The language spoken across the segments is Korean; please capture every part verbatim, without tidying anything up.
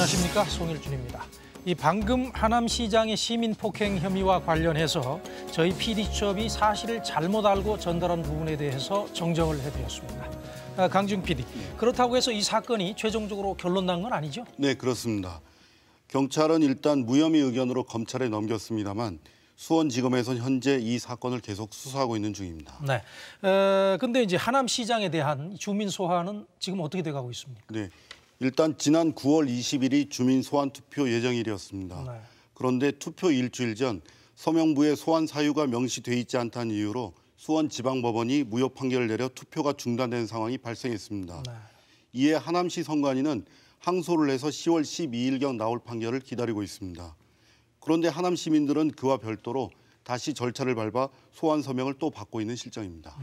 안녕하십니까, 송일준입니다. 이 방금 하남시장의 시민폭행 혐의와 관련해서 저희 피디수첩이 사실을 잘못 알고 전달한 부분에 대해서 정정을 해드렸습니다. 아, 강준 피디, 그렇다고 해서 이 사건이 최종적으로 결론 난 건 아니죠? 네, 그렇습니다. 경찰은 일단 무혐의 의견으로 검찰에 넘겼습니다만 수원지검에서 현재 이 사건을 계속 수사하고 있는 중입니다. 네. 어, 근데 이제 하남시장에 대한 주민 소환은 지금 어떻게 돼가고 있습니까? 네. 일단 지난 구월 이십일이 주민 소환 투표 예정일이었습니다. 네. 그런데 투표 일주일 전 서명부에 소환 사유가 명시돼 있지 않다는 이유로 수원지방법원이 무효 판결을 내려 투표가 중단된 상황이 발생했습니다. 네. 이에 하남시 선관위는 항소를 해서 시월 십이일경 나올 판결을 기다리고 있습니다. 그런데 하남 시민들은 그와 별도로 다시 절차를 밟아 소환 서명을 또 받고 있는 실정입니다.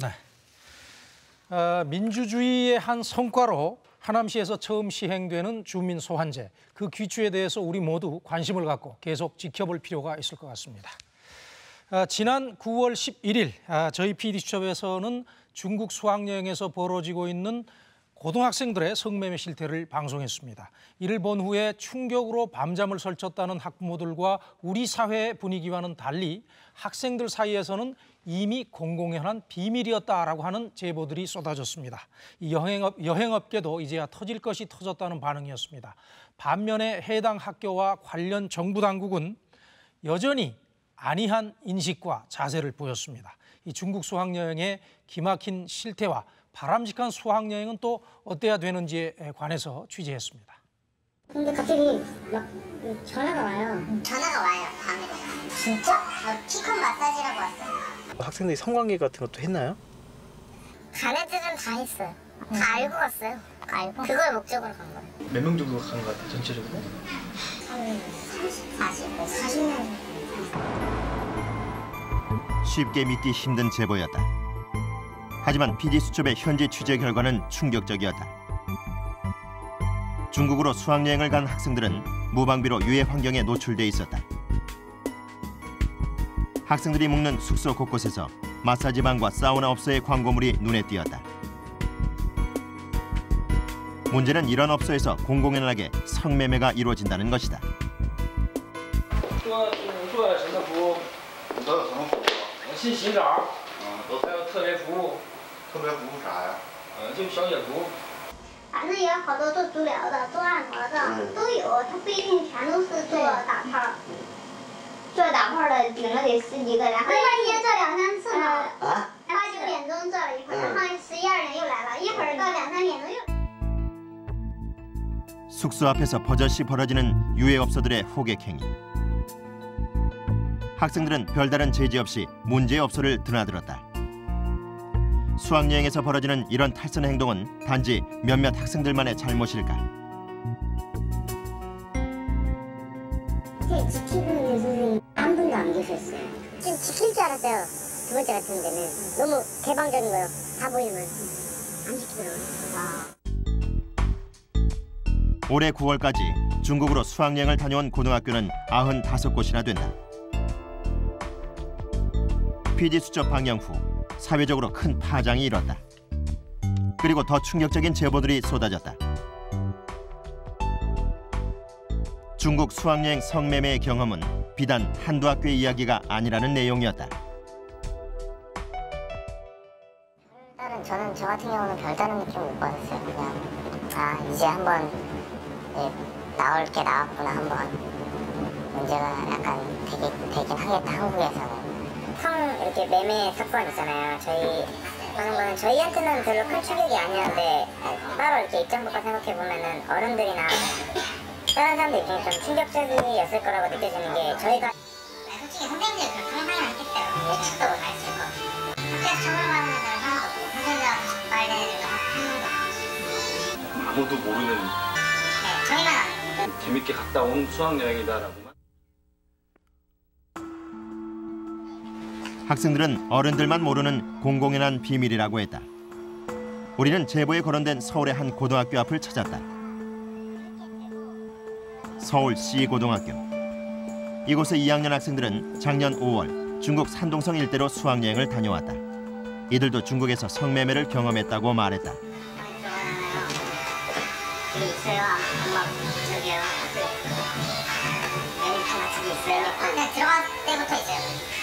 네. 어, 민주주의의 한 성과로 하남시에서 처음 시행되는 주민 소환제, 그 귀추에 대해서 우리 모두 관심을 갖고 계속 지켜볼 필요가 있을 것 같습니다. 아, 지난 구월 십일일 아, 저희 피디수첩에서는 중국 수학여행에서 벌어지고 있는 고등학생들의 성매매 실태를 방송했습니다. 이를 본 후에 충격으로 밤잠을 설쳤다는 학부모들과 우리 사회의 분위기와는 달리 학생들 사이에서는 이미 공공연한 비밀이었다라고 하는 제보들이 쏟아졌습니다. 이 여행업, 여행업계도 이제야 터질 것이 터졌다는 반응이었습니다. 반면에 해당 학교와 관련 정부 당국은 여전히 안이한 인식과 자세를 보였습니다. 이 중국 수학여행의 기막힌 실태와 바람직한 수학여행은 또 어때야 되는지에 관해서 취재했습니다. 근데 갑자기 막 전화가 와요. 전화가 와요, 밤에. 진짜? 어, 피콘 마사지라고 왔어요. 학생들이 성관계 같은 것도 했나요? 간 애들은 다 했어요. 다 알고 갔어요. 알고? 그걸 목적으로 간 거예요. 몇 명 정도 간 것 같아요, 전체적으로? 한 사십, 사십 명. 쉽게 믿기 힘든 제보였다. 하지만 피디수첩의 현지 취재 결과는 충격적이었다. 중국으로 수학여행을 간 학생들은 무방비로 유해 환경에 노출돼 있었다. 학생들이 묵는 숙소 곳곳에서 마사지방과 사우나업소의 광고물이 눈에 띄었다. 문제는 이런 업소에서 공공연하게 성매매가 이루어진다는 것이다. 说做什么服务？ 都有什么服务？ 是洗澡， 嗯，都还有特别服务， 特别服务啥呀？ 嗯，就小姐服。 反正也有好多做足疗的、做按摩的、 嗯、 都有，它不一定全都是做打泡。做打泡的顶了得十几个，然后一天做两三次呢。啊？八九点钟做了一会儿，然后十一二点又来了，一会儿到两三点钟又。 숙소 앞에서 버젓이 벌어지는 유해업소들의 호객행위. 학생들은 별다른 제지 없이 문제의 업소를 드나들었다. 수학여행에서 벌어지는 이런 탈선 행동은 단지 몇몇 학생들만의 잘못일까? 지키는 선생님 한 분도 안 계셨어요. 지금 지킬 줄 알았어요. 두 번째 같은 데는 너무 개방적인 거예요. 다 보이면 안 지키더라고요. 올해 구월까지 중국으로 수학여행을 다녀온 고등학교는 구십오 곳이나 된다. 피디수첩 방영 후 사회적으로 큰 파장이 일었다. 그리고 더 충격적인 제보들이 쏟아졌다. 중국 수학여행 성매매의 경험은 비단 한두 학교의 이야기가 아니라는 내용이었다. 일단은 저는 저 같은 경우는 별다른 느낌 못 받았어요. 그냥 아 이제 한번 예, 나올 게 나왔구나 한번 문제가 약간 되게, 되긴 하겠다 한국에서는. 성 이렇게 매매 사건 있잖아요. 저희 하는 거는 저희한테는 별로 큰 충격이 아니었는데 따로 이렇게 입장 바꿔 생각해 보면은 어른들이나 다른 사람들 입장에 좀 충격적이었을 거라고 느껴지는 게 저희가 솔직히 선생님들 그런 상상을 했겠어요. 예측도 못 했을 거. 학교에서 처벌받는 애들은 하나도 없고 선생님들 말된 애들도 하나도 없고 아무도 모르는 네, 저희만 아는 재밌게 갔다 온 수학여행이다라고만. 학생들은 어른들만 모르는 공공연한 비밀이라고 했다. 우리는 제보에 거론된 서울의 한 고등학교 앞을 찾았다. 서울 C고등학교. 이곳의 이 학년 학생들은 작년 오월 중국 산동성 일대로 수학여행을 다녀왔다. 이들도 중국에서 성매매를 경험했다고 말했다. 저기 있어요. 엄마 저기요. 메뉴판 같은 게 있어요. 그냥 들어갈 때부터 있어요.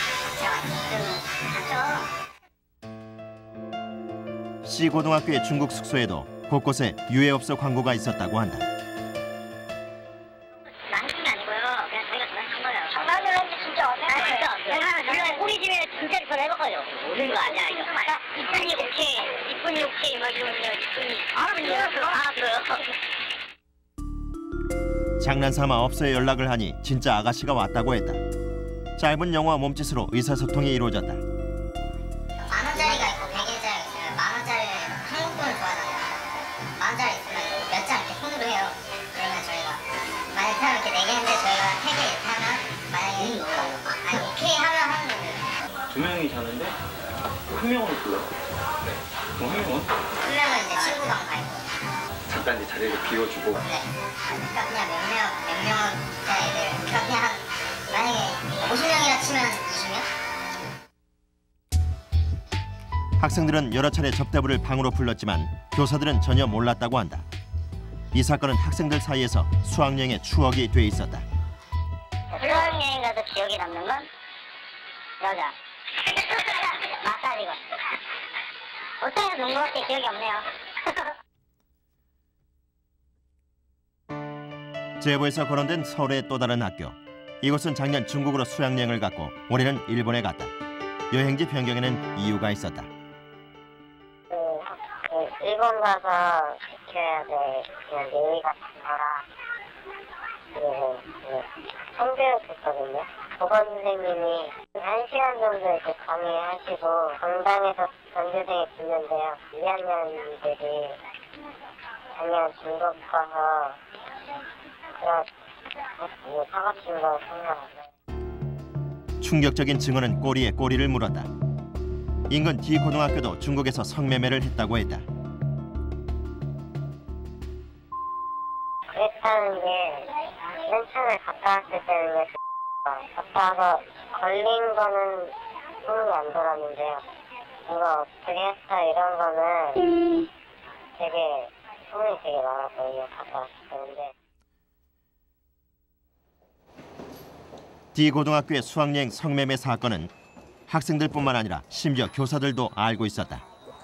들어가. 그럼 갔죠. C 고등학교의 중국 숙소에도 곳곳에 유해업소 광고가 있었다고 한다. 많은 게 아니고요. 그냥 저희가 전화한 거예요. 장난을 하는데 진짜 어때? 아, 진짜. 왜냐면 우리 집에 진짜로 전화해볼 거예요. 오는 거 아니야, 이거. 이쁜이 오케이, 이쁜이 오케이, 막 이러면요, 이쁜이. 알았어요, 그럼 알았어요. 장난삼아 업소에 연락을 하니 진짜 아가씨가 왔다고 했다. 짧은 영화 몸짓으로 의사소통이 이루어졌다. 만 원짜리가 있고 백 원짜리가 있어요. 만 원짜리는 한국 돈을 좋아하잖아요. 만 원짜리 있으면 몇 장 이렇게 손으로 해요. 그러면 저희가 만약에 사람 이렇게 네 개 했는데 저희가 세 개 이렇게 하면 만약에 아니 오케이 하면 하는 거예요. 두 명이 자는데 한 명은 불러요. 네. 그럼 한 명은 한 명은 이제 친구방 가 있고. 잠깐 이제 자리를 비워주고. 네. 그러니까 그냥 몇 명, 몇 명짜리들. 그러니까 그냥 한 만약에 오십 명이라 치면 이십 명? 학생들은 여러 차례 접대부를 방으로 불렀지만 교사들은 전혀 몰랐다고 한다. 이 사건은 학생들 사이에서 수학여행의 추억이 돼 있었다. 수학여행 가서 기억에 남는 건 여자. 마사지고. 옷장에서 논 것밖에 기억이 없네요. 제보에서 거론된 서울의 또 다른 학교. 이곳은 작년 중국으로 수학여행을 갔고 올해는 일본에 갔다. 여행지 변경에는 이유가 있었다. 그, 그 일본 가서 지켜야 될 그냥 예의 같은 거라 그리고 그 성교육했거든요. 보건 선생님이 한 시간 정도 이렇게 강의하시고 강당에서 전교생이 듣는데요. 이 학년들이 작년 중국 가서 그런 뭐 사과친 거 생각나요. 충격적인 증언은 꼬리에 꼬리를 물었다. 인근 D 고등학교도 중국에서 성매매를 했다고 했다. 그랬다는 게 맨 처음에 갔다 왔을 때는 갔다 와서 걸린 거는 소문이 안 돌았는데요. 이거 어떻게 했어 이런 거는 되게 소문이 되게 많았거든요. 갔다 왔을 때인데. D 고등학교의 수학여행 성매매 사건은 학생들뿐만 아니라 심지어 교사들도 알고 있었다.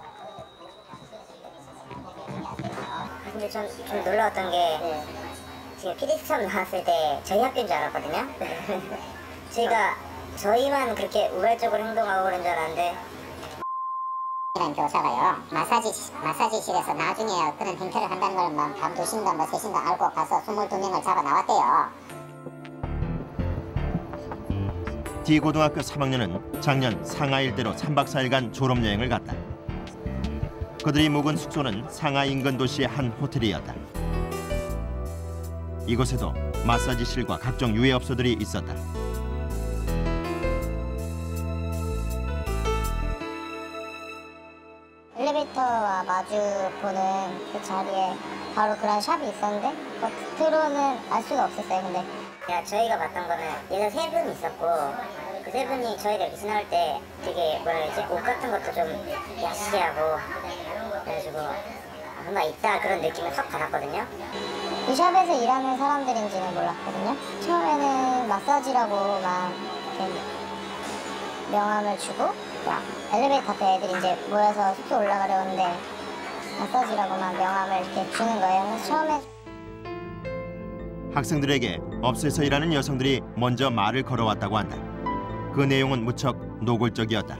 근데 전 좀 놀라웠던 게 지금 피디 수첩 나왔을 때 저희 학교인 줄 알았거든요. 저희가 저희만 그렇게 우발적으로 행동하고 그런 줄 알았는데 이라는 교사가요 마사지 마사지실에서 나중에 그런 행태를 한다는 걸 막 밤 두 시인가 뭐 세 시인가 알고 가서 스물두 명을 잡아 나왔대요. D 고등학교 삼 학년은 작년 상하 일대로 삼 박 사 일간 졸업여행을 갔다. 그들이 묵은 숙소는 상하 인근 도시의 한 호텔이었다. 이곳에도 마사지실과 각종 유해업소들이 있었다. 엘리베이터와 마주 보는 그 자리에 바로 그런 샵이 있었는데 겉으로는 알 수가 없었어요. 근데 야, 저희가 봤던 거는 여자 세 분 있었고 그 세 분이 저희가 이렇게 지나갈 때 되게 뭐라 해야지 옷 같은 것도 좀 야시하고 그래가지고 뭔가 있다 그런 느낌을 확 받았거든요. 이 샵에서 일하는 사람들인지는 몰랐거든요. 처음에는 마사지라고 막 이렇게 명함을 주고 막 엘리베이터 앞에 애들이 이제 모여서 숙소 올라가려는데 마사지라고만 명함을 이렇게 주는 거예요. 그래서 처음에 학생들에게 업소에서 일하는 여성들이 먼저 말을 걸어왔다고 한다. 그 내용은 무척 노골적이었다.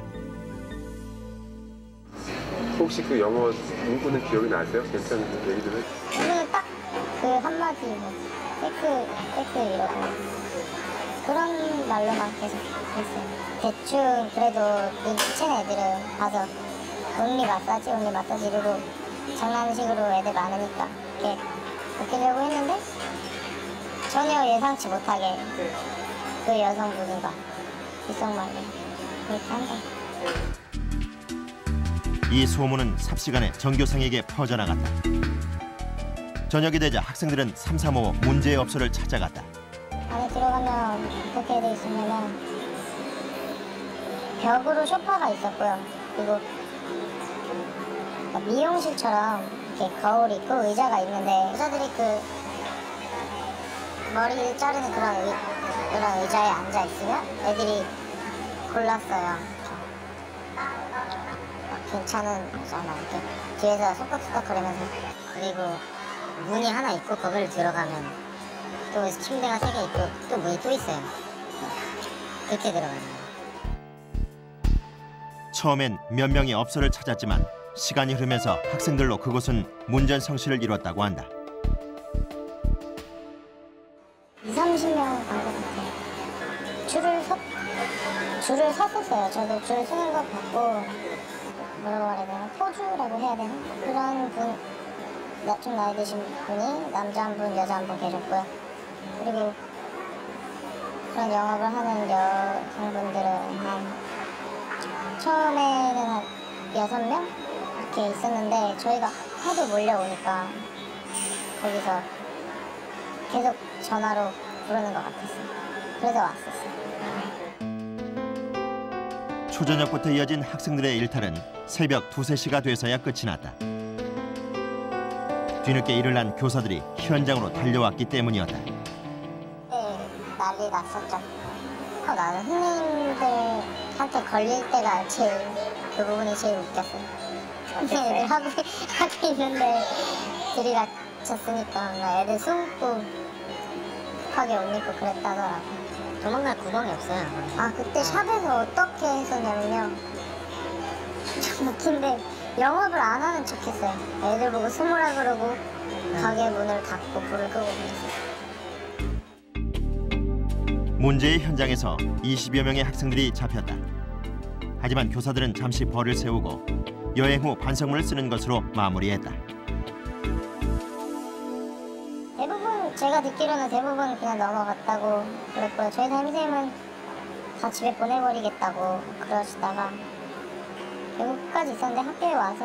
혹시 그 영어 문구는 기억이 나세요? 괜찮은 얘기 좀 해주세요. 오늘 딱 그 한마디 뭐 섹스, 섹스 이러고 그런 말로만 계속 했어요. 대충 그래도 눈치챈 애들은 가서 온리 마사지, 온리 마사지 이러고 장난식으로 애들 많으니까 이렇게 웃기려고 했는데 전혀 예상치 못하게 그 여성분이가 귓속말로 그렇게 한다. 이 소문은 삽시간에 전교생에게 퍼져나갔다. 저녁이 되자 학생들은 삼삼오오 문제의 업소를 찾아갔다. 안에 들어가면 어떻게 돼 있으면은 벽으로 소파가 있었고요. 그리고 미용실처럼 이렇게 거울이 있고 의자가 있는데 여자들이 그 머리를 자르는 그런, 의, 그런 의자에 앉아 있으면 애들이 골랐어요. 괜찮은 의자나 이렇게 뒤에서 속닥속닥 거리면서. 그리고 문이 하나 있고 거기를 들어가면 또 침대가 세 개 있고 또 문이 또 있어요. 그렇게 들어가요. 처음엔 몇 명이 업소를 찾았지만 시간이 흐르면서 학생들로 그곳은 문전성시를 이뤘다고 한다. 이삼십 명 간 것 같아요. 줄을 서, 줄을 섰었어요. 저도 줄 서는 거 봤고 뭐라고 해야 되나? 포주라고 해야 되나? 그런 분, 좀 나이 드신 분이 남자 한 분, 여자 한 분 계셨고요. 그리고 그런 영업을 하는 여성분들은 한 처음에는 한 여섯 명 이렇게 있었는데 저희가 하도 몰려오니까 거기서 계속 전화로 부르는 것 같았어요. 그래서 왔었어요. 초저녁부터 이어진 학생들의 일탈은 새벽 두세 시가 돼서야 끝이 났다. 뒤늦게 일을 한 교사들이 현장으로 달려왔기 때문이었다. 네, 난리 났었죠. 어, 나는 선생님들한테 걸릴 때가 제일, 그 부분이 제일 웃겼어요. 애들 하고, 하고 있는데 들이닥쳤으니까 애들 숨고 급하게 옷 입고 그랬다더라고요. 도망갈 구멍이 없어요. 아, 그때 샵에서 어떻게 했었냐면요. 좀 웃긴데 영업을 안 하는 척했어요. 애들 보고 숨으라 그러고 가게 문을 닫고 불을 끄고 그랬어요. 문제의 현장에서 이십여 명의 학생들이 잡혔다. 하지만 교사들은 잠시 벌을 세우고 여행 후 반성문을 쓰는 것으로 마무리했다. 대부분 제가 듣기로는 대부분 그냥 넘어갔다고 그랬고요. 저희 담임선생님은 다 집에 보내버리겠다고 그러시다가 결국 끝까지 있었는데 학교에 와서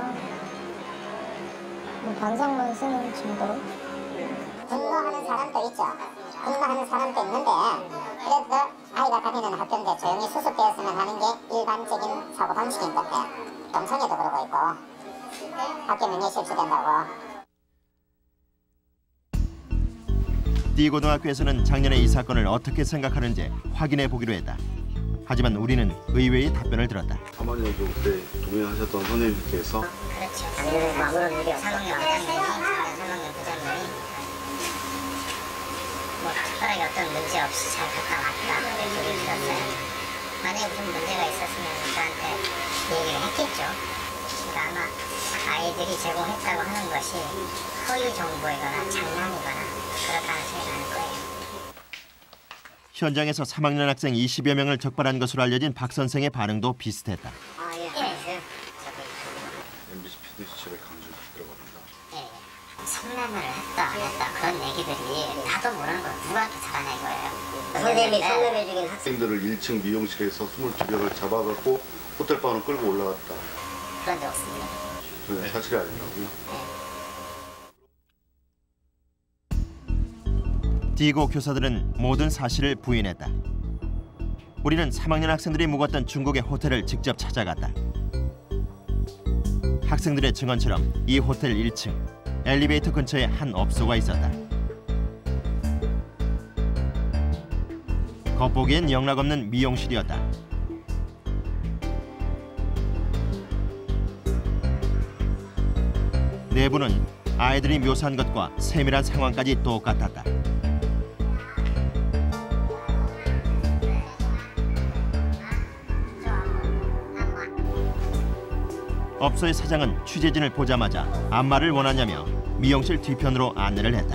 뭐 반성문 쓰는 정도로. 분노하는 사람도 있죠. 분노하는 사람도 있는데 그래도 아이가 다니는 학교인데 조용히 수습되었으면 하는 게 일반적인 사고방식인 것 같아요. 동성애도 그러고 있고 학교 명예 실추된다고. D고등학교에서는 작년에 이 사건을 어떻게 생각하는지 확인해 보기로 했다. 하지만 우리는 의외의 답변을 들었다. 사모님도 그때 동행하셨던 선생님께서 그렇죠. 작년에 아무런 일이 없었다. 삼 학년 부장님이 뭐 특별하게 어떤 문제 없이 잘 갔다 왔다 얘기를 들었어요. 만약에 무슨 문제가 있었으면 저한테 얘기를 했겠죠. 그러니까 아마 아이들이 제공했다고 하는 것이 허위 정보이거나 장난이거나 그럴 가능성이 많을 거예요. 현장에서 삼 학년 학생 이십여 명을 적발한 것으로 알려진 박 선생의 반응도 비슷했다. 아, 예. 예. 엠비씨 피디 수첩에 강조 들어갑니다. 예. 성난을 했다 안 했다 그런 얘기들이 나도 모르는 걸 누가 또 잘하냐 이거예요. 선생님이 성남해주긴 학생들을 일 층 미용실에서 이십이 명을 잡아갖고 호텔방으로 끌고 올라갔다. 그런 적 없습니다. 저는 사실이 아니라고요. D고 교사들은 모든 사실을 부인했다. 우리는 삼 학년 학생들이 묵었던 중국의 호텔을 직접 찾아갔다. 학생들의 증언처럼 이 호텔 일 층 엘리베이터 근처에 한 업소가 있었다. 겉보기엔 영락없는 미용실이었다. 내부는 아이들이 묘사한 것과 세밀한 상황까지 똑같았다. 업소의 사장은 취재진을 보자마자 안마를 원하냐며 미용실 뒤편으로 안내를 했다.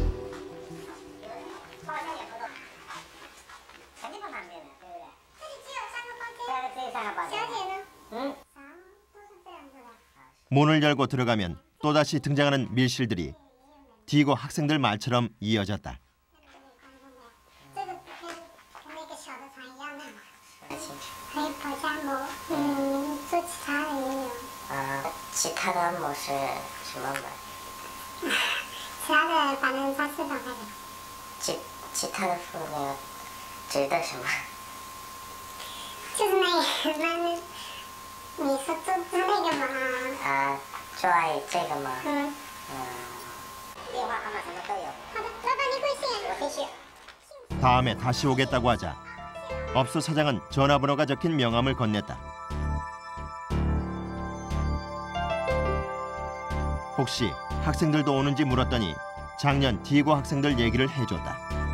문을 열고 들어가면 또다시 등장하는 밀실들이 D고 학생들 말처럼 이어졌다. 아, 짓하던 모습 주문만. 其他的反正他是大概的。 짓 짓하는 부분이指的什么？ 就是那个那你说做做那个嘛？ 啊，做爱这个吗？ 嗯。 다음에 다시 오겠다고 하자 업소 사장은 전화번호가 적힌 명함을 건넸다. 혹시 학생들도 오는지 물었더니 작년 디고 학생들 얘기를 해줬다.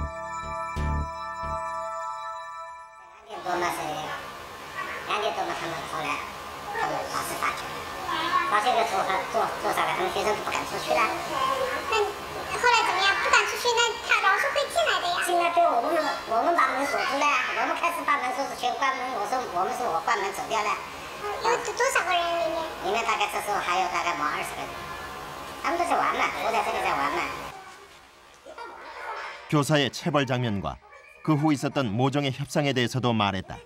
교사의 체벌 장면과 그 후 있었던 모종의 협상에 대해서도 말했다.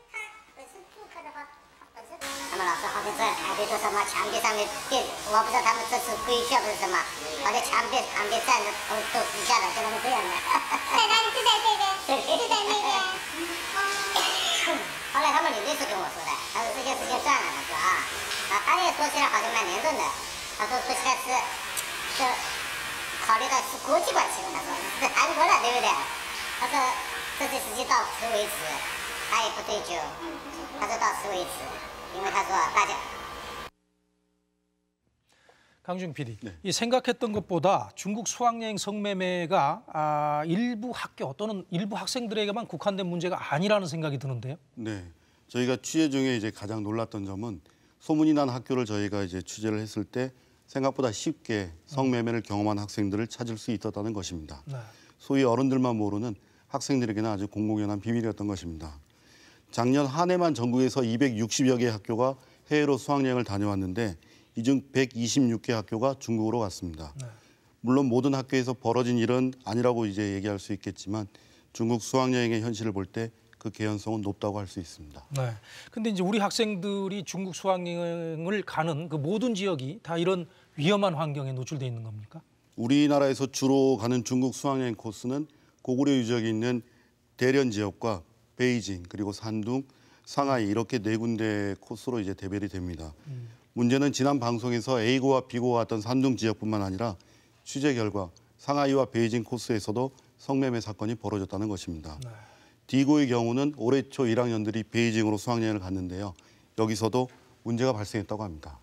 강준 피디, 네. 이 생각했던 것보다 중국 수학여행 성매매가 아, 일부 학교 또는 일부 학생들에게만 국한된 문제가 아니라는 생각이 드는데요. 네, 저희가 취재 중에 이제 가장 놀랐던 점은 소문이 난 학교를 저희가 이제 취재를 했을 때 생각보다 쉽게 성매매를 경험한 학생들을 찾을 수 있었다는 것입니다. 네. 소위 어른들만 모르는 학생들에게는 아주 공공연한 비밀이었던 것입니다. 작년 한 해만 전국에서 이백육십여 개 학교가 해외로 수학여행을 다녀왔는데 이 중 백이십육 개 학교가 중국으로 갔습니다. 네. 물론 모든 학교에서 벌어진 일은 아니라고 이제 얘기할 수 있겠지만 중국 수학여행의 현실을 볼 때 그 개연성은 높다고 할 수 있습니다. 네. 근데 이제 우리 학생들이 중국 수학여행을 가는 그 모든 지역이 다 이런 위험한 환경에 노출돼 있는 겁니까? 우리나라에서 주로 가는 중국 수학여행 코스는 고구려 유적이 있는 대련 지역과 베이징 그리고 산둥, 상하이 이렇게 네 군데 코스로 이제 대별이 됩니다. 음. 문제는 지난 방송에서 A고와 B고가 갔던 산둥 지역뿐만 아니라 취재 결과 상하이와 베이징 코스에서도 성매매 사건이 벌어졌다는 것입니다. 네. D고의 경우는 올해 초 일 학년들이 베이징으로 수학여행을 갔는데요. 여기서도 문제가 발생했다고 합니다.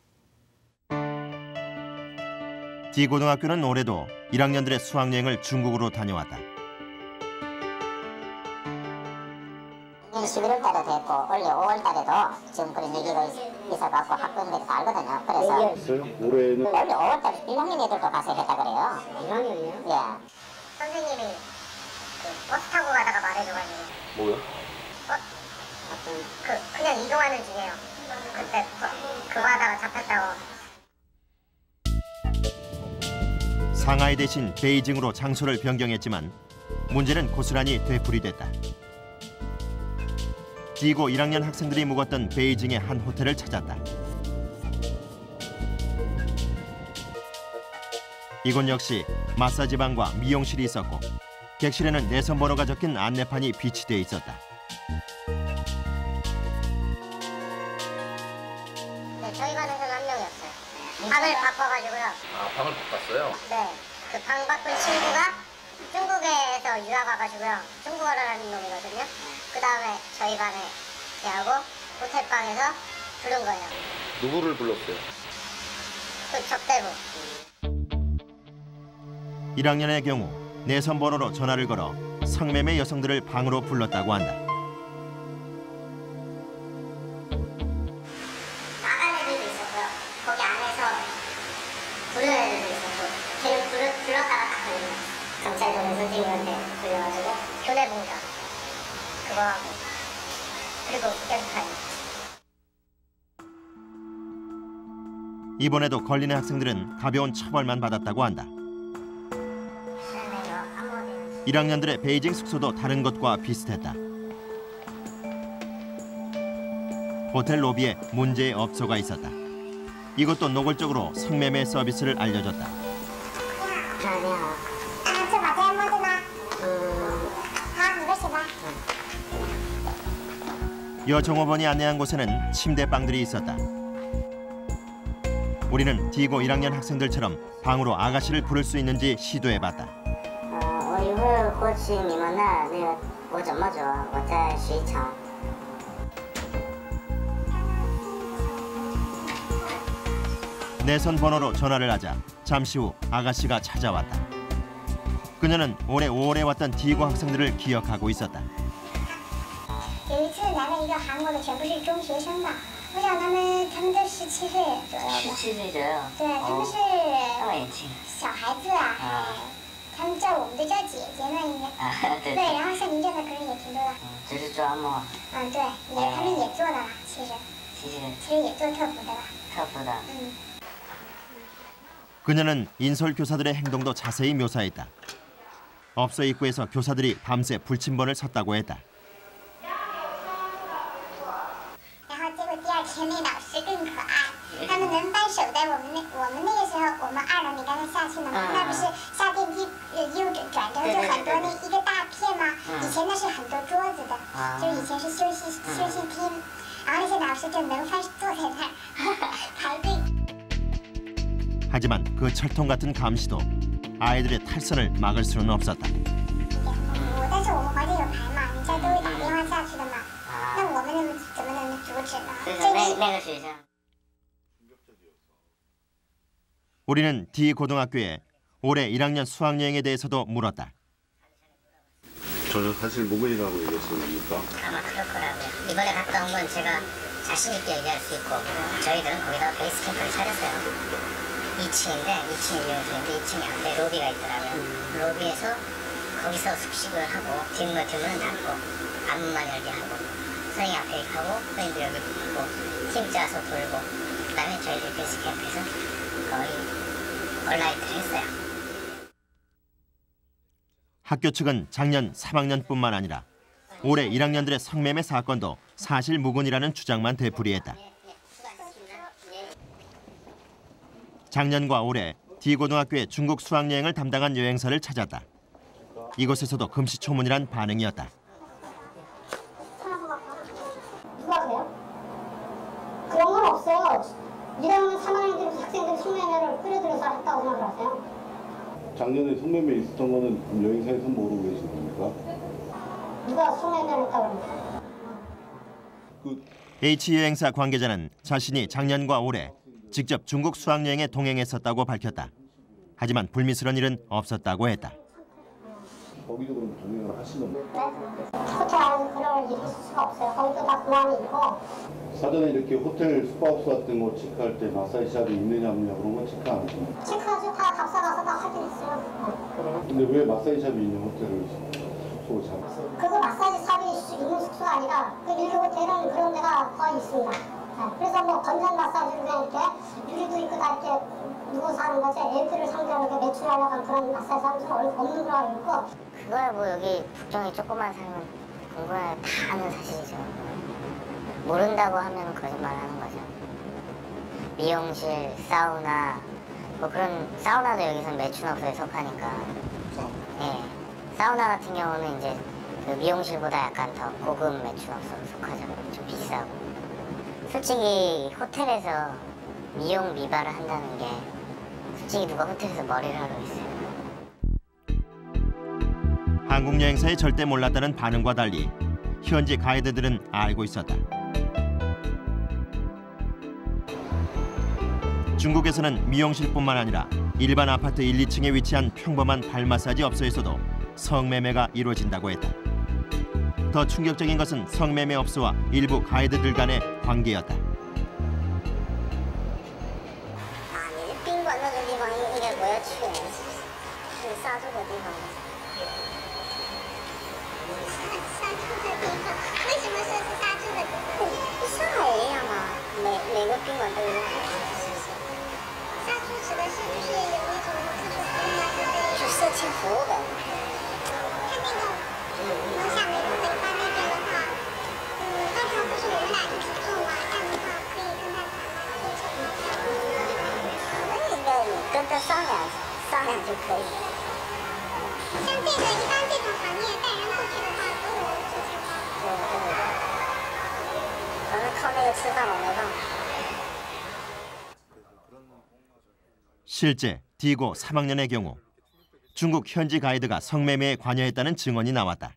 D고등학교는 올해도 일 학년들의 수학여행을 중국으로 다녀왔다. 십일월 달에도 됐고 올해 오월 달에도 지금 그런 얘기가 있어갖고 학부모들이 다 알거든요. 그래서 올해는 원래 오월 달에 일 학년 애들도 가서 했다 그래요. 일 학년이요? 예. 선생님이 그 버스 타고 가다가 말해줘가지고. 뭐요? 어? 그 그냥 이동하는 중이에요. 그때 그, 그거 하다가 잡혔다고. 상하이 대신 베이징으로 장소를 변경했지만 문제는 고스란히 되풀이됐다. D고 일 학년 학생들이 묵었던 베이징의 한 호텔을 찾았다. 이곳 역시 마사지방과 미용실이 있었고 객실에는 내선 번호가 적힌 안내판이 비치돼 있었다. 네, 저희 반에서는 한 명이었어요. 방을 바꿔가지고요. 아, 방을 바꿨어요? 네, 그 방 바꾼 친구가 중국에서 유학 와가지고요. 중국어를 하는 놈이거든요. 그 다음에 저희 반에 걔하고 호텔방에서 부른 거예요. 누구를 불렀어요? 그 접대부. 일 학년의 경우 내선 번호로 전화를 걸어 성매매 여성들을 방으로 불렀다고 한다. 나간 애들도 있었고요. 거기 안에서 부르는 애들도 있었고 걔를 불러, 불렀다가 딱 걸린 거예요. 경찰서는 선생님한테 불려가지고 교내 봉사 그거 하고 그리고 계속하는. 이번에도 걸린 학생들은 가벼운 처벌만 받았다고 한다. 일 학년들의 베이징 숙소도 다른 것과 비슷했다. 호텔 로비에 문제의 업소가 있었다. 이것도 노골적으로 성매매 서비스를 알려줬다. 여 종업원이 안내한 곳에는 침대방들이 있었다. 우리는 디고 일 학년 학생들처럼 방으로 아가씨를 부를 수 있는지 시도해봤다. 我一会儿过去你们那那个我怎么走？我在水厂。 내선 번호로 전화를 하자 잠시 후 아가씨가 찾아왔다. 그녀는 올해 오월에 왔던 디고 학생들을 기억하고 있었다. 有一次来了一个韩国的，全部是中学生吧。我想他们他们都十七岁左右吧。 十七岁左右。 对，他们是那么年轻。 小孩子啊。啊。他们叫我们都叫姐姐呢，应该。啊，对。对，然后像您这样的客人也挺多的。 嗯，这是抓吗？ 嗯，对，也他们也做的了，其实。 其实。 其实也做特服的了。 特服的。 嗯。 그녀는 인솔 교사들의 행동도 자세히 묘사했다. 업소 입구에서 교사들이 밤새 불침번을 섰다고 했다. 然后结果第二天那老师更可爱，他们能扳手的。我们那我们那个时候，我们二楼你刚才下去了嘛，那不是下电梯右转转着就很多那一个大片吗？以前那是很多桌子的，就以前是休息休息厅，然后那些老师就轮番坐在那儿排队。 하지만 그 철통 같은 감시도 아이들의 탈선을 막을 수는 없었다. 但是我们房间有牌嘛，人家都会打电话下去的嘛。那我们能怎么能阻止呢？ 那那个学校。 우리는 D 고등학교에 올해 일 학년 수학여행에 대해서도 물었다. 저는 사실 모근이라고 얘기했습니까? 아마 그럴 거라고요. 이번에 갔다 온 건 제가 자신 있게 얘기할 수 있고 저희들은 거기다 베이스 캠프를 차렸어요. 이 층인데 이 층이 이용소인데 이 층에 앞에 로비가 있더라고요. 음. 로비에서 거기서 숙식을 하고 뒷문 뒷문은 닫고 앞문만 열게 하고 선생님 앞에 하고 선생님도 여기 있고 팀 짜서 돌고 그다음에 저희들 베이스 캠프에서 거의 얼라이트를 했어요. 학교 측은 작년 삼 학년뿐만 아니라 올해 일 학년들의 성매매 사건도 사실 무근이라는 주장만 되풀이했다. 작년과 올해 D고등학교의 중국 수학여행을 담당한 여행사를 찾았다. 이곳에서도 금시초문이란 반응이었다. 누가 그래요? 그런 건 없어요. 일 학년, 삼 학년들 학생들 성매매를 끌어들여서 했다고 생각하세요? 작년에 성매매 있었던 거는 여행사에서 모르고 계신 겁니까? 누가 성매매를 했다고 그럽니까? 그... H여행사 관계자는 자신이 작년과 올해 직접 중국 수학여행에 동행했었다고 밝혔다. 하지만 불미스러운 일은 없었다고 했다. 거기도 그럼 동행을 하시는 거예요? 네. 호텔 안에서 그럴 일이 있을 수가 없어요. 거기도 다 공항이고. 사전에 이렇게 호텔 숙박업소 같은 거 체크할 때 마사지샵이 있느냐 없느냐 그런 거 체크 안 하시나요? 체크하죠. 다 값사 가서 다 확인했어요. 근데 왜 마사지샵이 있는 호텔을 숙소로 잡았어요? 그거 마사지샵이 있는 숙소가 아니라 그 일부 호텔은 그런 데가 거의 있습니다. 그래서 뭐 건전 마사지를 그냥 이렇게 유리도 있고 다 이렇게 누워서 하는 거지 애들을 상대로 이렇게 매출하려고 그런 마사지 하는 건 없는 거 있고. 그거야 뭐 여기 북경이 조그만 살면 공부를 다 아는 사실이죠. 모른다고 하면 거짓말하는 거죠. 미용실, 사우나 뭐 그런 사우나도 여기서는 매춘업소에 속하니까. 예, 사우나 같은 경우는 이제 그 미용실보다 약간 더 고급 매춘업소로 속하죠. 좀 비싸고. 솔직히 호텔에서 미용 미발을 한다는 게 솔직히 누가 호텔에서 머리를 하러 있어요. 한국 여행사에 절대 몰랐다는 반응과 달리 현지 가이드들은 알고 있었다. 중국에서는 미용실뿐만 아니라 일반 아파트 일, 이 층에 위치한 평범한 발 마사지 업소에서도 성매매가 이루어진다고 했다. 더 충격적인 것은 성매매 업소와 일부 가이드들 간의 관계였다. 아니,宾馆那个地方应该我要去的，是杀猪的地方。 杀猪的地方，为什么说是杀猪的地方？ 上海也一样啊，每每个宾馆都有。 杀猪指的是就是有那种特殊服务吗？ 就色情服务的。 看那个楼下美国北方那边的话，嗯，到时候不是我们俩一起做吗？这样的话可以跟他谈吗？可以成吗？ 那应该你跟他商量商量就可以。 像这个一般这种行业带人过去的话，都有人出钱吗？ 对对。反正靠那个吃饭我没办法。 실제 디고 삼 학년의 경우 중국 현지 가이드가 성매매에 관여했다는 증언이 나왔다.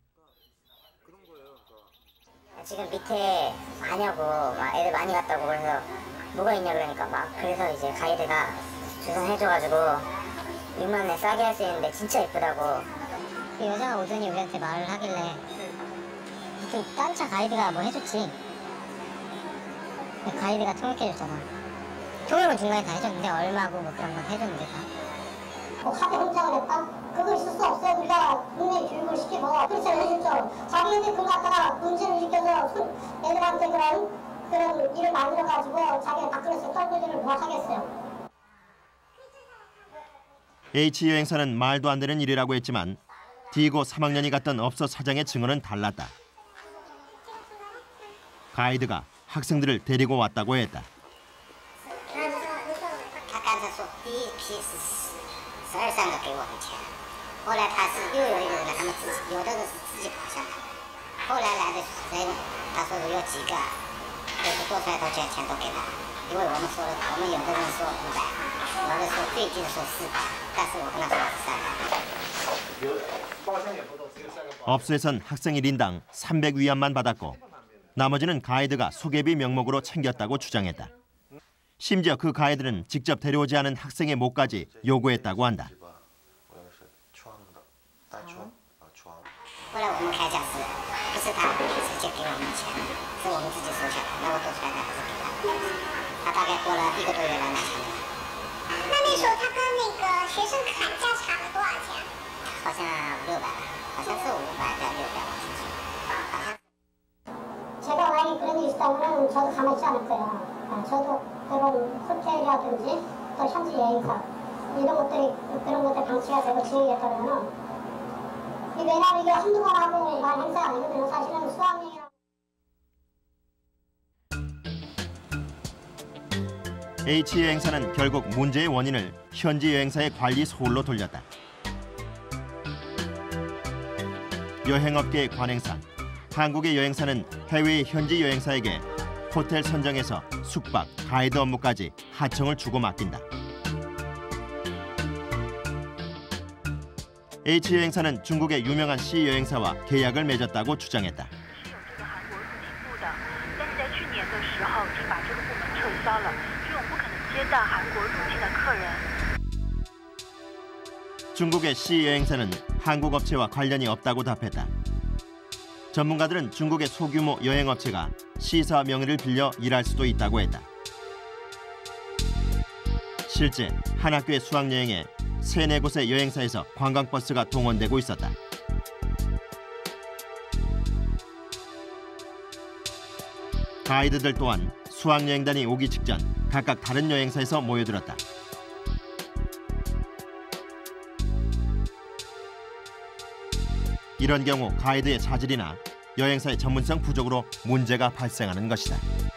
지금 밑에 가냐고 막 애들 많이 갔다고 그래서 뭐가 있냐 그러니까 막 그래서 이제 가이드가 주선해줘가지고 육만 원에 싸게 할 수 있는데 진짜 예쁘다고. 그 여자가 오더니 우리한테 말을 하길래 그 딴 차 가이드가 뭐 해줬지. 가이드가 통역해줬잖아. 통역은 중간에 다 해줬는데 얼마고 뭐 그런 건 해줬는데 다. 뭐 카드 혼장을 했다? 그거 있을 수 없어요. 우리가 분명히 교육을 시키고 그래서 해줬죠. 자기네들 그거 갖다가 문제를 일으켜서 애들한테 그런 그런 일을 만들어가지고 자기가 밖으로서 떨구지를 못 하겠어요. H 여행사는 말도 안 되는 일이라고 했지만 디고 삼 학년이 갔던 업소 사장의 증언은 달랐다. 가이드가 학생들을 데리고 왔다고 했다. 他刚才说第一批是十二三个给我们钱，后来他是又有一个人他们自己有的人是自己跑下来，后来来的人他说有几个就是多出来多少钱都给他，因为我们说我们有的人说五百，有的说最近说四百，但是我跟他说是三百。 업소에선 학생 일 인당 삼백 위안만 받았고 나머지는 가이드가 소개비 명목으로 챙겼다고 주장했다. 심지어 그 가이드는 직접 데려오지 않은 학생의 목까지 요구했다고 한다. 后来我们开讲是不是他直接给我们钱，是我们自己收下来，那我多出来的还是给他。他大概过了一个多月来拿钱了。 那那时候他跟那个学生砍价差了多少钱？ 好像六百，好像是五百到六百，我记得。好像。 제가 만약에 그런 일이 있다면 저도 가만히 있지 않을 거예요. 아, 저도 그런 호텔이라든지 또 현지 여행사 이런 것들이 그런 것들 방치가 되고 진행됐다면 왜냐하면 이게 한두 번 하고 말 행사가 아니거든요. 사실은 수학여행이라고. H 여행사는 결국 문제의 원인을 현지 여행사의 관리 소홀로 돌렸다. 여행업계의 관행상 한국의 여행사는 해외의 현지 여행사에게 호텔 선정에서 숙박, 가이드 업무까지 하청을 주고 맡긴다. H 여행사는 중국의 유명한 C 여행사와 계약을 맺었다고 주장했다. 중국의 C 여행사는 한국 업체와 관련이 없다고 답했다. 전문가들은 중국의 소규모 여행업체가 C사 명의를 빌려 일할 수도 있다고 했다. 실제 한 학교의 수학여행에 세네 곳의 여행사에서 관광버스가 동원되고 있었다. 가이드들 또한 수학여행단이 오기 직전 각각 다른 여행사에서 모여들었다. 이런 경우 가이드의 자질이나 여행사의 전문성 부족으로 문제가 발생하는 것이다.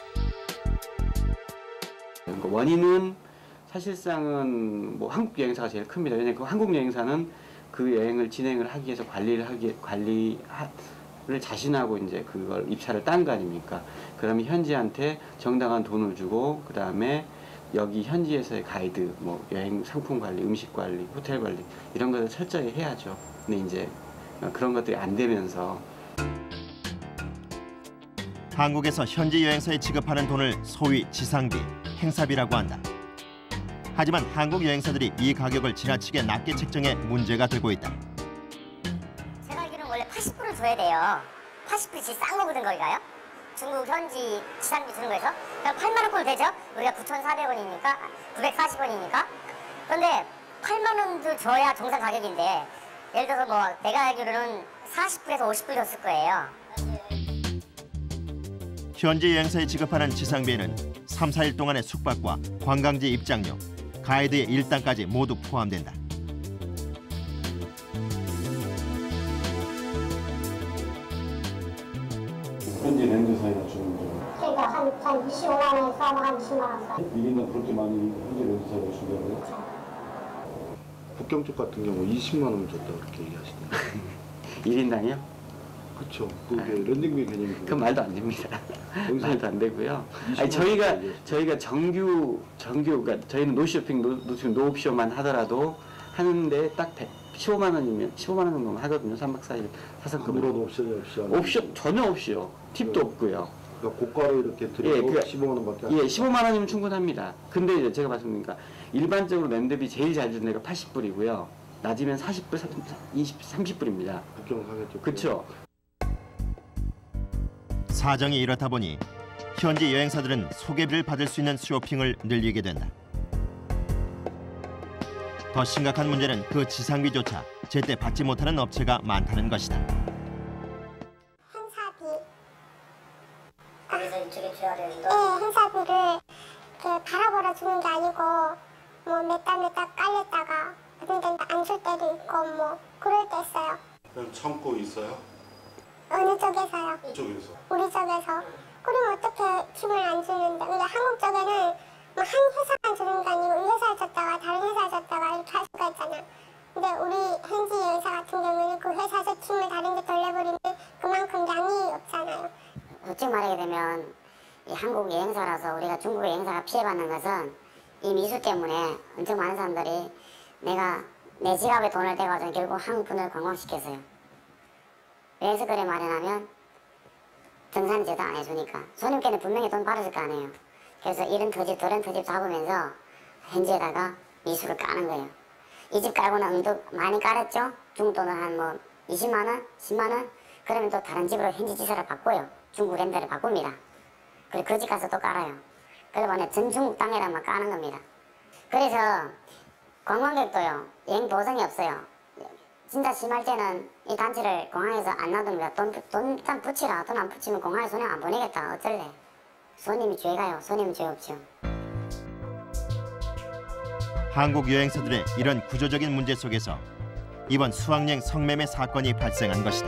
원인은 사실상은 뭐 한국 여행사가 제일 큽니다. 왜냐하면 그 한국 여행사는 그 여행을 진행을 하기 위해서 관리를 하기 관리를 자신하고 이제 그걸 입찰을 딴 거 아닙니까? 그러면 현지한테 정당한 돈을 주고 그 다음에 여기 현지에서의 가이드, 뭐 여행 상품 관리, 음식 관리, 호텔 관리 이런 것을 철저히 해야죠. 근데 이제 그런 것들이 안 되면서 한국에서 현지 여행사에 지급하는 돈을 소위 지상비, 행사비라고 한다. 하지만 한국 여행사들이 이 가격을 지나치게 낮게 책정해 문제가 되고 있다. 제가 알기로는 원래 팔십 불을 줘야 돼요. 팔십 불이 제일 싼 거거든 거기가요. 중국 현지 지상비 주는 거에서 그냥 팔만 원꼴 되죠. 우리가 구천사백 원이니까 구백사십 원이니까. 그런데 팔만 원도 줘야 정상 가격인데 예를 들어서 뭐 내가 알기로는 사십 불에서 오십 불 줬을 거예요. 현지 여행사에 지급하는 지상비에는 삼, 사 일 동안의 숙박과 관광지 입장료, 가이드의 일당까지 모두 포함된다. 현지 렌즈사이나 주는 거. 그러니까 한, 한 이십오만 원에서 한 이십만 원 사이. 일 인당 그렇게 많이 현지 렌즈사이가 준다고요? 북경 쪽 같은 경우 이십만 원 줬다 그렇게 얘기하시던데. 일 인당이요? 그렇죠. 그게 런닝맨 개념이 그 말도 안 됩니다. 말도 안 되고요. 아니 저희가 저희가 정규 정규 그러니까 저희는 노쇼핑 노, 노옵쇼만 하더라도 하는데 딱 십오만 원이면 십오만 원 정도만 하거든요. 삼 박 사 일 사성급으로. 아무런 옵션이 없이 옵션 전혀 없이요. 팁도 없고요. 그러니까 고가로 이렇게 드려도 예, 십오만 원밖에 안 예, 십오만 원이면 충분합니다. 근데 이제 제가 말씀드리니까 일반적으로 랜드비 제일 잘 주는 데가 팔십 불이고요. 낮이면 사십 불, 이십, 삼십 불입니다. 걱정하겠죠. 그렇죠. 사정이 이렇다 보니 현지 여행사들은 소개비를 받을 수 있는 쇼핑을 늘리게 된다. 더 심각한 문제는 그 지상비조차 제때 받지 못하는 업체가 많다는 것이다. 그래서 이쪽에 줘야 되는데. 네, 행사비를 그 바라보러 주는 게 아니고 뭐 몇 달 몇 달 깔렸다가 어떤 데는 안 줄 때도 있고 뭐 그럴 때 있어요. 그럼 참고 있어요? 어느 쪽에서요? 쪽에서. 우리 쪽에서. 그럼 어떻게 팁을 안 주는데? 근데 한국 쪽에는 뭐 한 회사만 주는 게 아니고 이 회사에 줬다가 다른 회사에 줬다가 이렇게 할 수가 있잖아. 근데 우리 현지 여행사 같은 경우는 그 회사에서 팀을 다른 데 돌려버리면 그만큼 양이 없잖아요. 솔직히 말하게 되면 이 한국 여행사라서 우리가 중국 여행사가 피해받는 것은 이 미수 때문에 엄청 많은 사람들이 내가 내 지갑에 돈을 대가지고 결국 한국 분을 관광시켰어요. 여행사 거래 마련하면 등산제도 안 해주니까 손님께는 분명히 돈 받았을 거 아니에요. 그래서 이런 터집 저런 터집 잡으면서 현지에다가 미수를 까는 거예요. 이 집 깔고는 응덕 많이 깔았죠. 중국 돈은 한 뭐 이십만 원, 십만 원. 그러면 또 다른 집으로 현지 지사를 바꿔요. 중국 렌더를 바꿉니다. 그리고 그 집 가서 또 깔아요. 그러면 전 중국 땅에다만 까는 겁니다. 그래서 관광객도요. 여행 보상이 없어요. 진짜 심할 때는 이 단체를 공항에서 안 놔둡니다. 돈, 돈 일단 붙이라. 돈 안 붙이면 공항에 손님 안 보내겠다. 어쩔래. 손님이 죄가요. 손님은 죄 없죠. 한국 여행사들의 이런 구조적인 문제 속에서 이번 수학여행 성매매 사건이 발생한 것이다.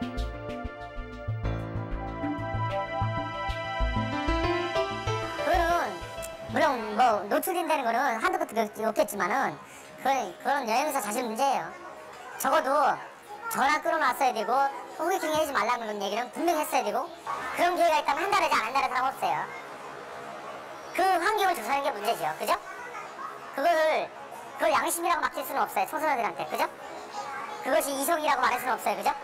그거는 물론 뭐 노출된다는 거는 한두 번도 없겠지만은 그건, 그건 여행사 자신 문제예요. 적어도 전화 끊어놨어야 되고 호객행 하지 말라는 그런 얘기는 분명히 했어야 되고 그런 기회가 있다면 한다르지 안 한다는 사람 없어요. 그 환경을 조사하는 게 문제죠. 그죠? 그거를 그걸 양심이라고 맡길 수는 없어요. 청소년들한테. 그죠? 그것이 이성이라고 말할 수는 없어요. 그죠?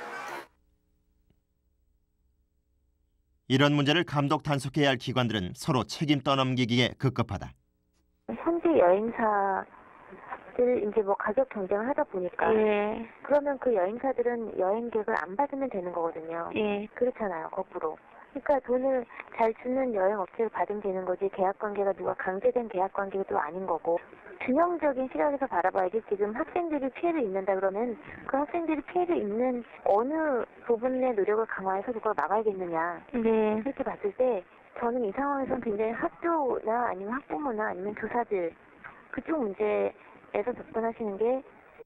이런 문제를 감독 단속해야 할 기관들은 서로 책임 떠넘기기에 급급하다. 현지 여행사들 이제 뭐 가격 경쟁을 하다 보니까 예. 그러면 그 여행사들은 여행객을 안 받으면 되는 거거든요. 예. 그렇잖아요. 거꾸로. 그러니까 돈을 잘 주는 여행 업체를 받으면 되는 거지 계약 관계가 누가 강제된 계약 관계도 아닌 거고 균형적인 시각에서 바라봐야지. 지금 학생들이 피해를 입는다 그러면 그 학생들이 피해를 입는 어느 부분의 노력을 강화해서 그걸 막아야겠느냐. 네. 이렇게 봤을 때 저는 이 상황에서는 굉장히 학교나 아니면 학부모나 아니면 교사들 그쪽 문제에서 접근하시는 게.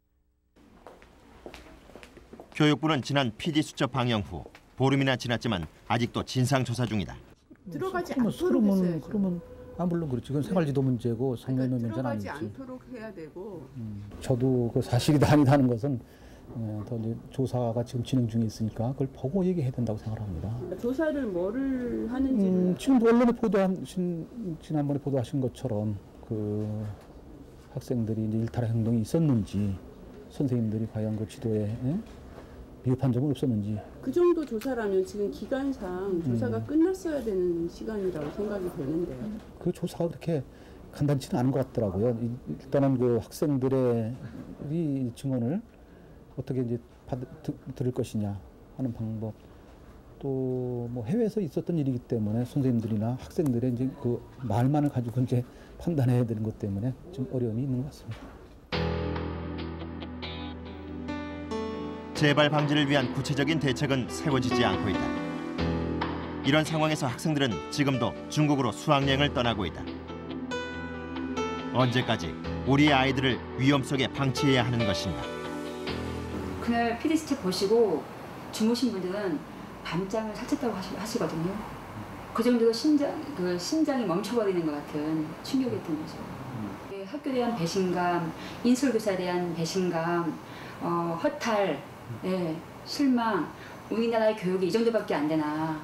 교육부는 지난 피디 수첩 방영 후 보름이나 지났지만 아직도 진상조사 중이다. 들어가지 않도록 그러면, 그러면 아 물론 그렇지. 그건 생활지도 문제고 성매매 그러니까 문제는 아니지. 들어가지 않도록 해야 되고. 음, 저도 그 사실이다 아니다는 것은 어, 더 이제 조사가 지금 진행 중에 있으니까 그걸 보고 얘기해야 된다고 생각합니다. 그러니까 조사를 뭐를 하는지를. 음, 지금 언론에 보도하신 지난번에 보도하신 것처럼 그 학생들이 이제 일탈의 행동이 있었는지 선생님들이 과연 그 지도에 예? 비겁한 점은 없었는지. 그 정도 조사라면 지금 기간상 조사가 음. 끝났어야 되는 시간이라고 생각이 되는데요. 그 조사가 그렇게 간단치는 않은 것 같더라고요. 일단은 그 학생들의 이 증언을 어떻게 이제 받, 드, 들을 것이냐 하는 방법. 또 뭐 해외에서 있었던 일이기 때문에 선생님들이나 학생들의 이제 그 말만을 가지고 이제 판단해야 되는 것 때문에 좀 어려움이 있는 것 같습니다. 재발 방지를 위한 구체적인 대책은 세워지지 않고 있다. 이런 상황에서 학생들은 지금도 중국으로 수학여행을 떠나고 있다. 언제까지 우리의 아이들을 위험 속에 방치해야 하는 것인가? 그날 피디스체 보시고 주무신 분들은 밤잠을 설쳤다고 하시, 하시거든요. 그 정도로 심장, 그 심장이 멈춰버리는 것 같은 충격이었던 거죠. 음. 학교에 대한 배신감, 인솔교사에 대한 배신감, 어, 허탈, 예, 실망, 우리나라의 교육이 이 정도밖에 안 되나.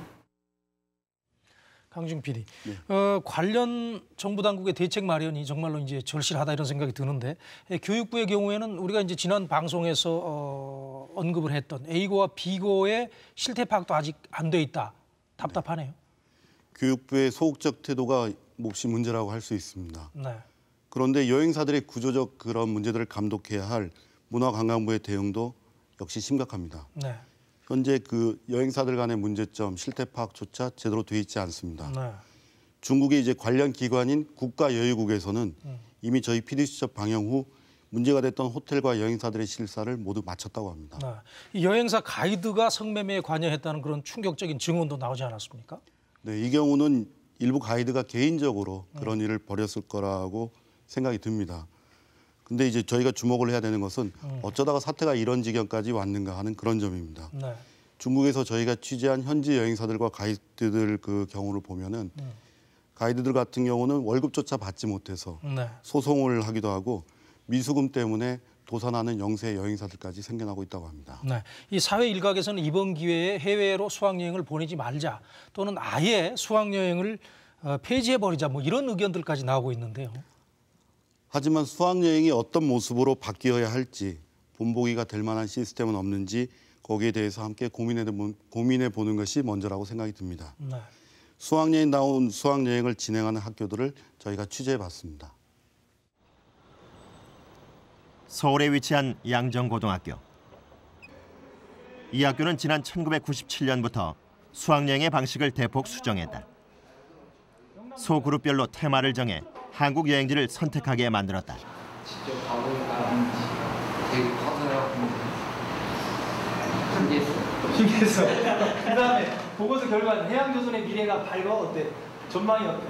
강중 피디, 네. 어, 관련 정부 당국의 대책 마련이 정말로 이제 절실하다 이런 생각이 드는데 예, 교육부의 경우에는 우리가 이제 지난 방송에서 어, 언급을 했던 A고와 B고의 실태 파악도 아직 안 돼 있다. 답답하네요. 네. 교육부의 소극적 태도가 몹시 문제라고 할 수 있습니다. 네. 그런데 여행사들의 구조적 그런 문제들을 감독해야 할 문화관광부의 대응도 역시 심각합니다. 네. 현재 그 여행사들 간의 문제점, 실태 파악조차 제대로 돼 있지 않습니다. 네. 중국의 이제 관련 기관인 국가여유국에서는 음. 이미 저희 피디수첩 방영 후 문제가 됐던 호텔과 여행사들의 실사를 모두 마쳤다고 합니다. 네. 이 여행사 가이드가 성매매에 관여했다는 그런 충격적인 증언도 나오지 않았습니까? 네, 이 경우는 일부 가이드가 개인적으로 그런 음. 일을 벌였을 거라고 생각이 듭니다. 근데 이제 저희가 주목을 해야 되는 것은 음. 어쩌다가 사태가 이런 지경까지 왔는가 하는 그런 점입니다. 네. 중국에서 저희가 취재한 현지 여행사들과 가이드들 그 경우를 보면은 음. 가이드들 같은 경우는 월급조차 받지 못해서 네. 소송을 하기도 하고 미수금 때문에 도산하는 영세 여행사들까지 생겨나고 있다고 합니다. 네, 이 사회 일각에서는 이번 기회에 해외로 수학여행을 보내지 말자 또는 아예 수학여행을 어, 폐지해버리자 뭐 이런 의견들까지 나오고 있는데요. 하지만 수학여행이 어떤 모습으로 바뀌어야 할지 본보기가 될 만한 시스템은 없는지 거기에 대해서 함께 고민해, 고민해 보는 것이 먼저라고 생각이 듭니다. 네. 수학여행 나온 수학여행을 진행하는 학교들을 저희가 취재해 봤습니다. 서울에 위치한 양정고등학교. 이 학교는 지난 천구백구십칠 년부터 수학여행의 방식을 대폭 수정했다. 소그룹별로 테마를 정해 한국 여행지를 선택하게 만들었다. 직접 가보니까 되게 커서요. 신기했어. 신기했어. 그 다음에 보고서 결과는 해양조선의 미래가 밝아 어때? 전망이 어때?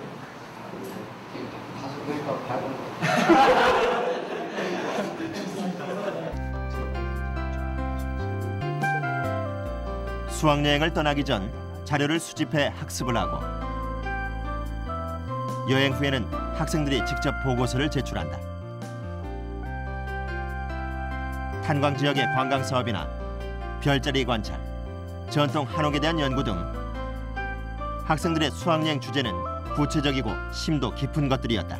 가서 보니까 밝은 수학여행을 떠나기 전 자료를 수집해 학습을 하고 여행 후에는 학생들이 직접 보고서를 제출한다. 탄광 지역의 관광 사업이나 별자리 관찰, 전통 한옥에 대한 연구 등 학생들의 수학여행 주제는 구체적이고 심도 깊은 것들이었다.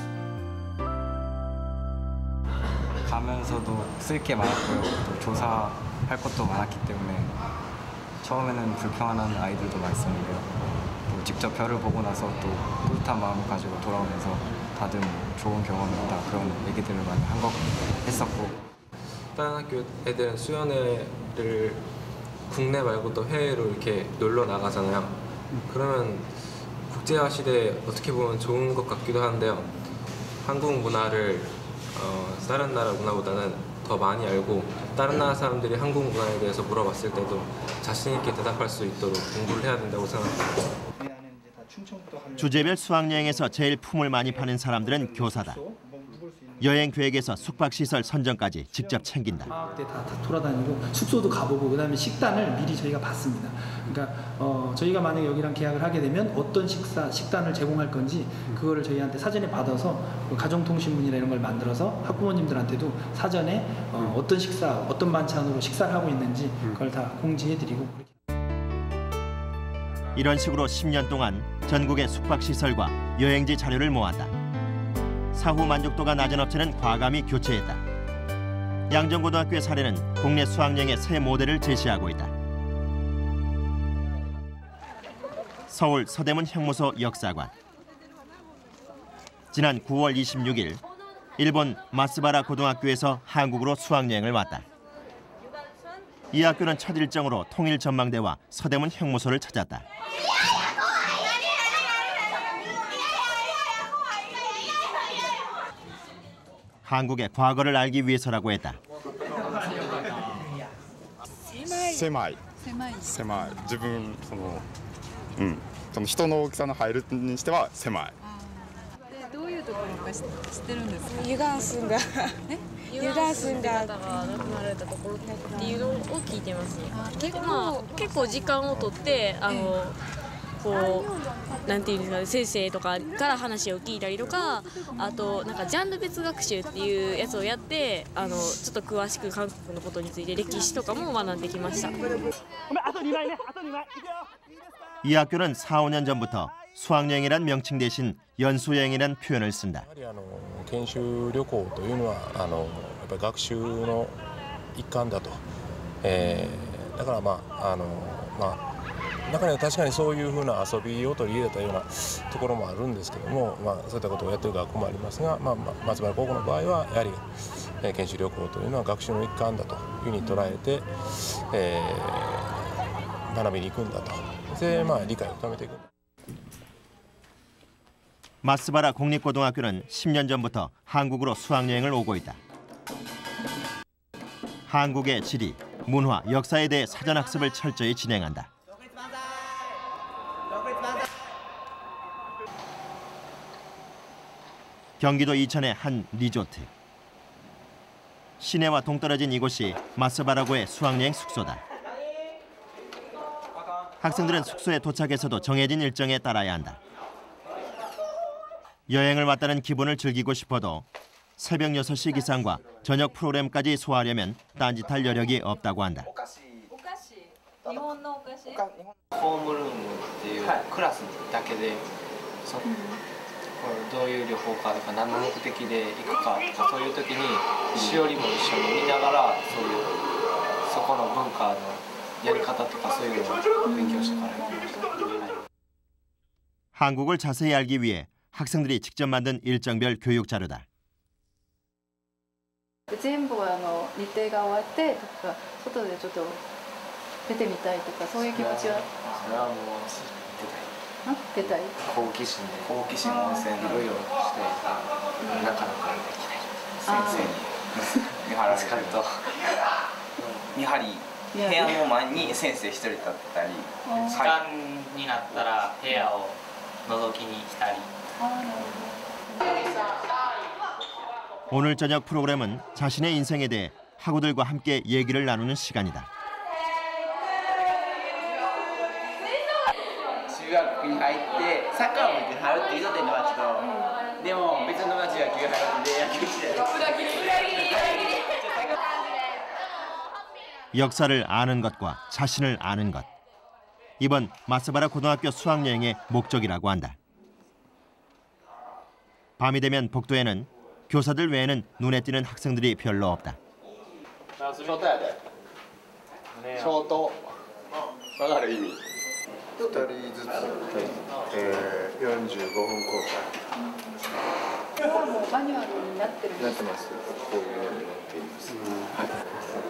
가면서도 쓸 게 많았고요. 또 조사할 것도 많았기 때문에 처음에는 불평하는 아이들도 많았었는데요. 또 직접 별을 보고 나서 또 뿌듯한 마음을 가지고 돌아오면서 다들 좋은 경험이었다 그런 얘기들을 많이 한 것 했었고. 다른 학교 애들은 수련회를 국내 말고도 해외로 이렇게 놀러 나가잖아요. 그러면 국제화 시대에 어떻게 보면 좋은 것 같기도 한데요. 한국 문화를 어, 다른 나라 문화보다는 더 많이 알고 다른 나라 사람들이 한국 문화에 대해서 물어봤을 때도 자신 있게 대답할 수 있도록 공부를 해야 된다고 생각합니다. 주제별 수학여행에서 제일 품을 많이 파는 사람들은 교사다. 여행 계획에서 숙박시설 선정까지 직접 챙긴다. 방학 때 다, 다 돌아다니고 숙소도 가보고 그다음에 식단을 미리 저희가 받습니다. 그러니까 어, 저희가 만약에 여기랑 계약을 하게 되면 어떤 식사, 식단을 제공할 건지 그거를 저희한테 사전에 받아서 가정통신문이나 이런 걸 만들어서 학부모님들한테도 사전에 어, 어떤 식사, 어떤 반찬으로 식사를 하고 있는지 그걸 다 공지해드리고. 이런 식으로 십 년 동안 전국의 숙박시설과 여행지 자료를 모았다. 사후 만족도가 낮은 업체는 과감히 교체했다. 양정고등학교의 사례는 국내 수학여행의 새 모델을 제시하고 있다. 서울 서대문 형무소 역사관. 지난 구월 이십육일 일본 마스바라 고등학교에서 한국으로 수학여행을 왔다. 이 학교는 첫 일정으로 통일전망대와 서대문 형무소를 찾았다. 한국의 과거를 알기 위해서라고 했다. 狭い狭い自分そのうんその人の大きさの入るにしては狭い。 どういうところか知ってるんですか？ユガンスンがユガンスンが亡くなられたところっていうのを聞いてますね。結構結構時間をとってあのこうなんていうんですかね、先生とかから話を聞いたりとか、あとなんかジャンル別学習っていうやつをやって、あのちょっと詳しく韓国のことについて歴史とかも学んできました。 이 학교는 사, 오 년 전부터 수학여행이란 명칭 대신 연수여행이란 표현을 쓴다. 研修旅行というのはあのやっぱり学習の一環だと、えー、だからまああのまあ中には確かにそういうふうな遊びを取り入れたようなところもあるんですけども、まあそういったことをやってる学校もありますが、まあ松原高校の場合はやはり、えー、研修旅行というのは学習の一環だというふうに捉えて、えー、学びに行くんだと、でまあ理解を深めていく。 마스바라 공립고등학교는 십 년 전부터 한국으로 수학여행을 오고 있다. 한국의 지리, 문화, 역사에 대해 사전학습을 철저히 진행한다. 경기도 이천의 한 리조트. 시내와 동떨어진 이곳이 마스바라고의 수학여행 숙소다. 학생들은 숙소에 도착해서도 정해진 일정에 따라야 한다. 여행을 왔다는 기분을 즐기고 싶어도 새벽 여섯 시 기상과 저녁 프로그램까지 소화하려면 딴짓할 여력이 없다고 한다. ホームルームっていうクラスだけで、そどういう旅行かとか何の目的で行くかとか、そういう時にしおりも一緒に見ながら、そういうそこの文化のやり方とかそういうのを勉強してから行きました。 한국을 자세히 알기 위해 학생들이 직접 만든 일정별 교육 자료다. 全部あの日程が終わってとか外でちょっと出てみたいとかそういう気持ちは。それはもう出たい。出たい。好奇心で好奇心温泉いろいろしてなかなかできない先生に見張られると見張り部屋の前に先生一人立ってたり、時間になったら部屋を覗きに来たり。 오늘 저녁 프로그램은 자신의 인생에 대해 학우들과 함께 얘기를 나누는 시간이다. 中学に入ってサッカー部に入るって言うてんのはちょっとでも別の町野球入って野球してる。 역사를 아는 것과 자신을 아는 것. 이번 마스바라 고등학교 수학여행의 목적이라고 한다. 밤이 되면 복도에는 교사들 외에는 눈에 띄는 학생들이 별로 없다. ショートやで。ショート。わかる意味。 ふたりずつ、えー、よんじゅうごふん交代。これはもうマニュアルになってるんですか？なってます。こういうようになっています。はい。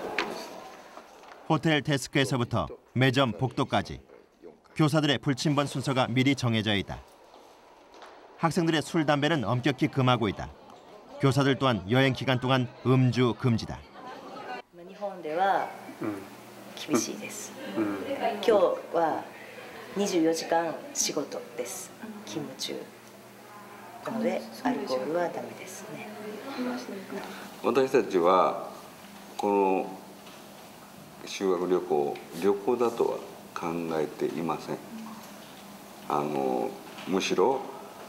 호텔 데스크에서부터 매점 복도까지 교사들의 불침번 순서가 미리 정해져 있다. 학생들의 술, 담배는 엄격히 금하고 있다. 교사들 또한 여행 기간 동안 음주 금지다. 日本では厳しいです。今日はにじゅうよじかん仕事です。勤務中。なのでアルコールはダメですね。 私たちはこの修学旅行旅行だとは考えていません。あのむしろ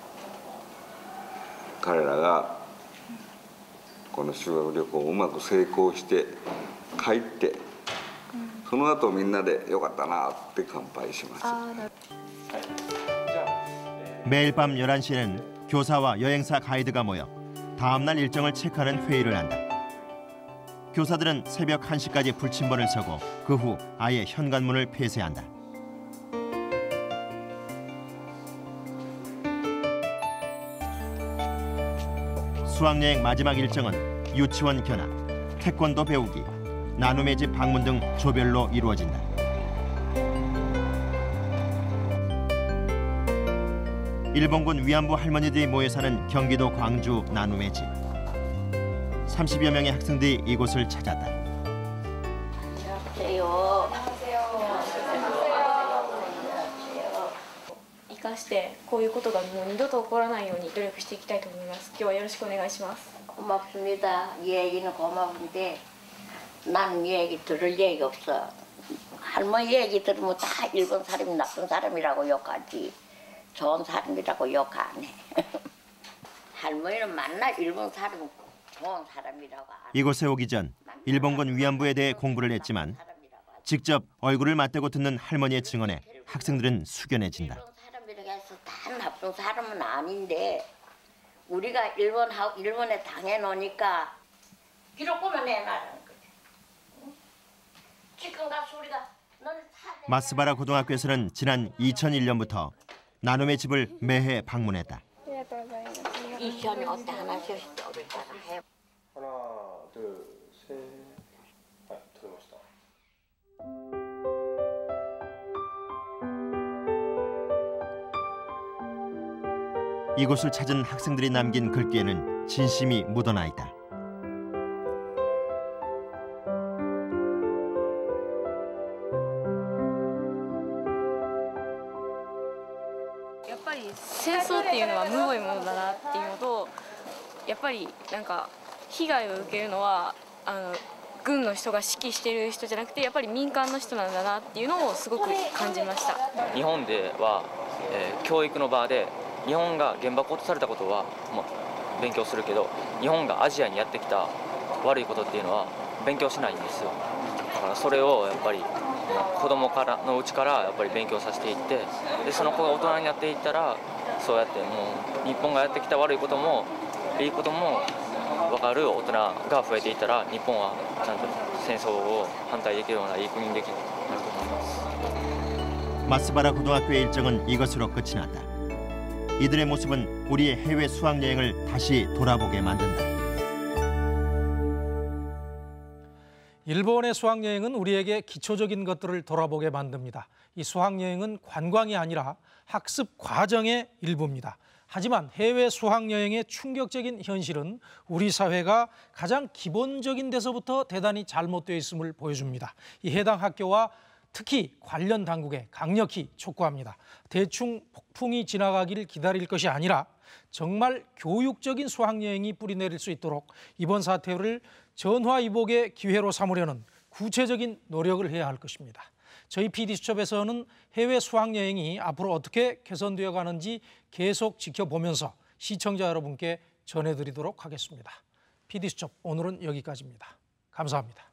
彼らがこの修学旅行をうまく成功して帰ってその後みんなでよかったなって乾杯します。 매일 밤 열한 시에는 교사와 여행사 가이드가 모여 다음 날 일정을 체크하는 회의를 한다. 교사들은 새벽 한 시까지 불침번을 서고 그 후 아예 현관문을 폐쇄한다. 수학여행 마지막 일정은 유치원 견학, 태권도 배우기, 나눔의 집 방문 등 조별로 이루어진다. 일본군 위안부 할머니들이 모여 사는 경기도 광주 나눔의 집. 삼십여 명의 학생들이 이곳을 찾았다. 안녕하세요. 生かしてこういうことがもう二度と起こらないように努力していきたいと思います。今日はよろしくお願いします。 고맙습니다. 얘기는 고마운데 난 얘기 들을 얘기 없어. 할머니 얘기 들으면 다 일본 사람이 나쁜 사람이라고 욕하지 좋은 사람이라고 욕 안 해. 할머니는 만나 일본 사람 좋은 사람이라고 안 해. 이곳에 오기 전 일본군 위안부에 대해 공부를 했지만 직접 얼굴을 맞대고 듣는 할머니의 증언에 학생들은 숙연해진다. 일본 사람이라고 해서 다 나쁜 사람은 아닌데 우리가 일본하고 일본에 당해놓으니까 기록부만 내놔라는 거지. 응? 지금 가서 우리가 너는 마스바라 고등학교에서는 지난 이천일 년부터 나눔의 집을 매해 방문했다. 이 시험이 어때 하나씩 우리 따라 해. 하나, 둘, 셋. 아, 들어봅시다. 이곳을 찾은 학생들이 남긴 글귀에는 진심이 묻어나 있다. やっぱり戦争っていうのはむごいものだなっていうのと、やっぱりなんか被害を受けるのはあの軍の人が指揮している人じゃなくてやっぱり民間の人なんだなっていうのをすごく感じました。 日本では、えー、教育の場で日本が原爆を落とされたことは、まあ、勉強するけど日本がアジアにやってきた悪いことっていうのは勉強しないんですよ。だからそれをやっぱり子供からのうちからやっぱり勉強させていって、でその子が大人になっていったらそうやってもう日本がやってきた悪いこともいいことも分かる大人が増えていったら日本はちゃんと戦争を反対できるようないい国にできるなると思います。 마스바라 고등학교의 일정은 이것으로 끝이 났다. 이들의 모습은 우리의 해외 수학여행을 다시 돌아보게 만든다. 일본의 수학여행은 우리에게 기초적인 것들을 돌아보게 만듭니다. 이 수학여행은 관광이 아니라 학습 과정의 일부입니다. 하지만 해외 수학여행의 충격적인 현실은 우리 사회가 가장 기본적인 데서부터 대단히 잘못되어 있음을 보여줍니다. 이 해당 학교와 특히 관련 당국에 강력히 촉구합니다. 대충 폭풍이 지나가기를 기다릴 것이 아니라 정말 교육적인 수학여행이 뿌리내릴 수 있도록 이번 사태를 전화위복의 기회로 삼으려는 구체적인 노력을 해야 할 것입니다. 저희 피디수첩에서는 해외 수학여행이 앞으로 어떻게 개선되어 가는지 계속 지켜보면서 시청자 여러분께 전해드리도록 하겠습니다. 피디수첩 오늘은 여기까지입니다. 감사합니다.